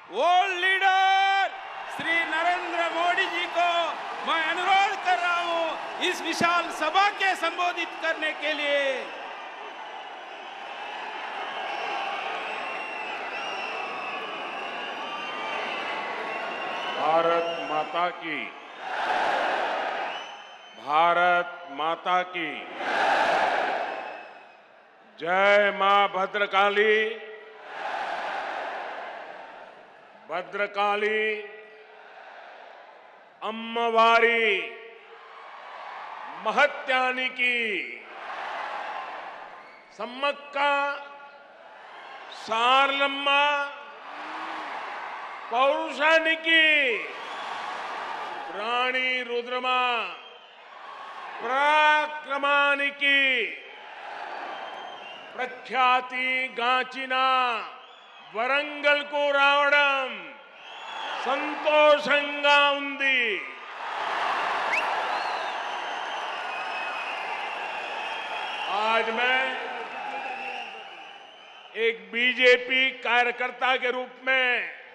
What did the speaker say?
World leader Shri Narendra Modi ji को मैं अनुरोध कर रहा हूं इस विशाल सभा के संबोधित करने के लिए। भारत माता की, भारत माता की जय। मां भद्रकाली, भद्रकाली अम्मवारी महत्यानिकी सम्मक्का सारलम्मा पौरुषानिकी रानी रुद्रमा पराक्रमानिकी प्रख्याति गांचिना वरंगल को रावणम संतोषंगा उंदी। आज मैं एक बीजेपी कार्यकर्ता के रूप में